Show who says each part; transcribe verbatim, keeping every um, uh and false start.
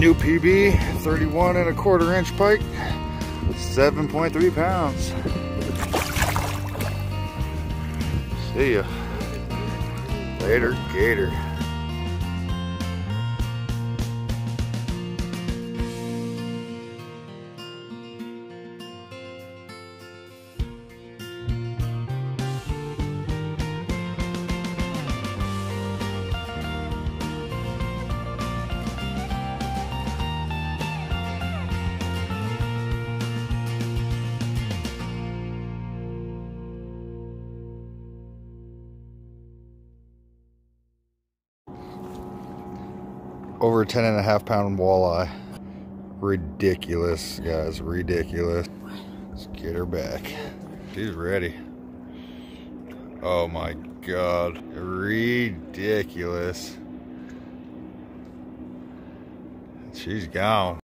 Speaker 1: New P B, thirty-one and a quarter inch pike, seven point three pounds. See ya. Later, gator. Over ten and a half pound walleye. Ridiculous, guys, ridiculous. Let's get her back. She's ready. Oh my God, ridiculous. She's gone.